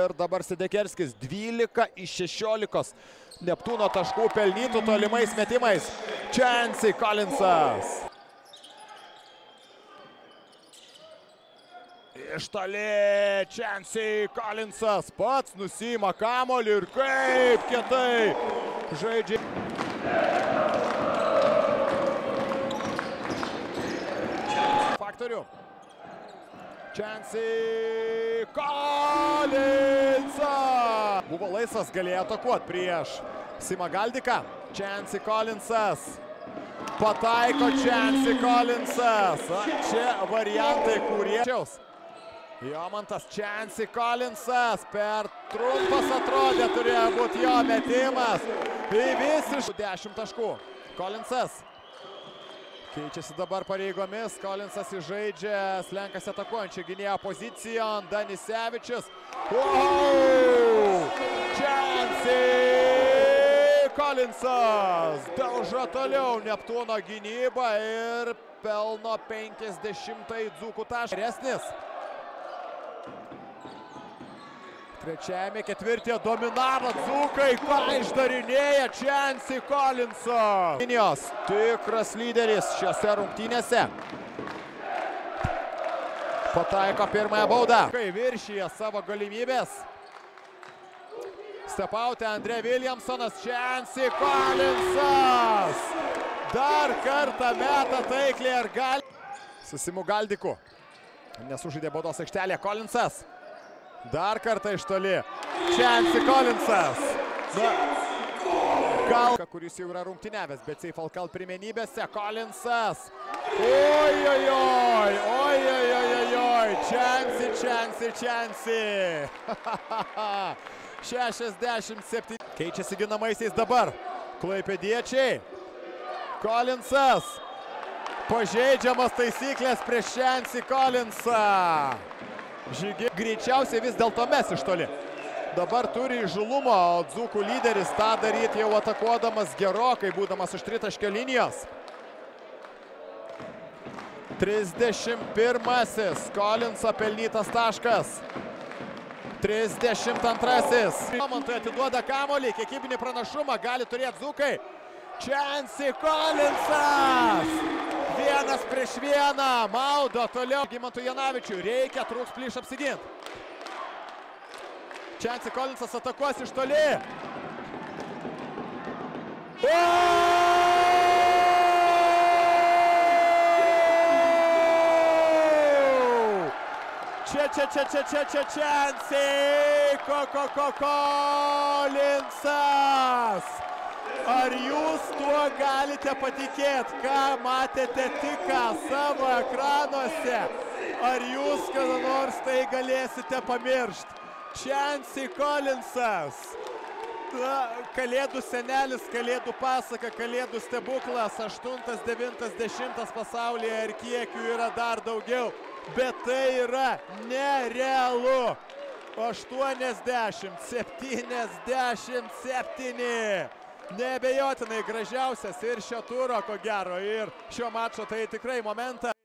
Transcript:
Ir dabar Sedekerskis 12 iš 16 Neptūno taškų pelnytų tolimais metimais. Chancy Collinsas. Iš toli Chancy Collinsas pats nusiima kamuolį ir kaip kietai žaidžia. Faktorių. Chancy Collinsas. Buvo laisvas, galėjo atakuoti prieš Simą Galdiką. Chancy Collinsas. Pataiko Chancy Collinsas. Čia variantai, kurie... Jomantas Chancy Collinsas. Per trumpas atrodė, turėjo būti jo metimas. Į visiškai 10 taškų. Collinsas. Keičiasi dabar pareigomis. Collinsas įžaidžia, slenkasi atakuojančią gynėjo pozicijon. Danisevičius. Chancy Collinsas daužo toliau Neptūno gynybą ir pelno 50-ąjį dzūkų tašką. Geresnis. Trečiajame ketvirtyje dominavo dzūkai, ką išdarinėja Chancy Collinsas. Linijos tikras lyderis šiose rungtynėse. Pataiko pirmąją baudą. Kai viršyje savo galimybės. Stepautė Andre Williamsonas, Chancy Collinsas. Dar kartą meta taikliai ir gali. Su Simu Galdiku. Nesužaidė baudos aikštelėje Collinsas. Dar kartą iš toli. Chancy Collinsas. Kuris jau yra rungtyniavęs, bet Seifalkal pirmenybėse. Collinsas. Oi. Chancy. 67. Keičiasi ginamaisiais dabar. Klaipėdiečiai. Collinsas. Pažeidžiamas taisyklės prieš Chancy Collinsą. Žygi greičiausiai vis dėlto mes iš toli. Dabar turi įžulumo, o dzūkų lyderis tą daryti jau atakuodamas gerokai, būdamas už tritaškio linijos. 31-asis Collinso pelnytas taškas. 32-asis. Momantui atiduoda kamuolį, kiekybinį pranašumą gali turėti dzūkai. Chancy Collinsas. 1 prieš 1. Maudo toliau. Gimantui Janavičiui reikia, trūks plyš apsiginti. Chancy Collinsas atakuos iš toli. Chancy Collinsas. Ar jūs tuo galite patikėti, ką matėte tik savo ekranuose? Ar jūs kada nors tai galėsite pamiršti? Chancy Collinsas. Kalėdų senelis, kalėdų pasaka, kalėdų stebuklas. 8, 9, 10 pasaulyje ir kiekių yra dar daugiau. Bet tai yra nerealu. 80, 77. Neabejotinai gražiausias ir šio turo, ko gero, ir šio mačo tai tikrai momentas.